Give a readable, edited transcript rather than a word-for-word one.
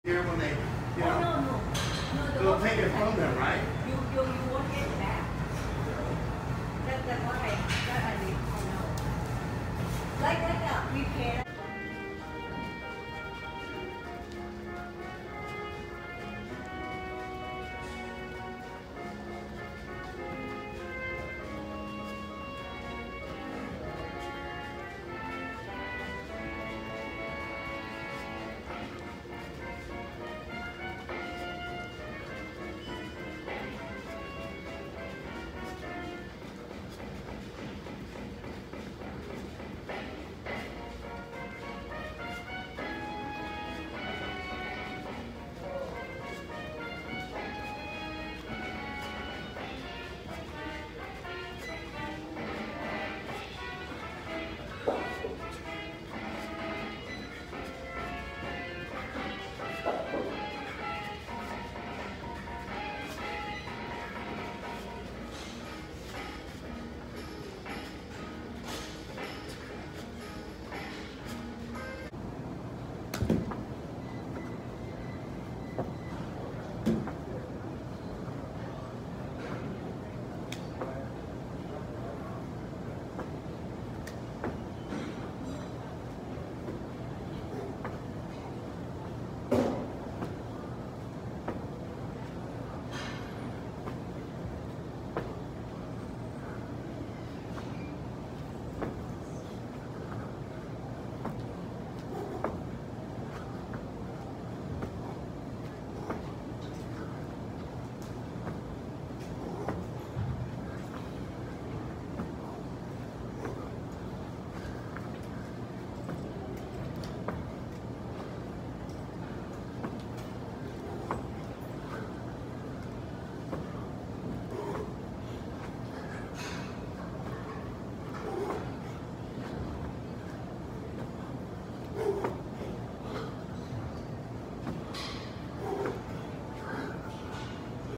Here when they, Oh, no. they'll take it from them, right? You won't get it back. That's what I did. Oh, no. Like we pay.